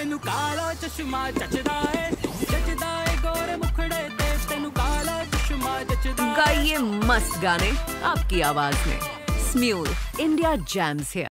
तेनू काला चश्मा जचदा है गोरे मुखड़े ते तेनू काला चश्मा जचदा। गाइए मस्त गाने आपकी आवाज में। स्म्यूल इंडिया जैम्स है।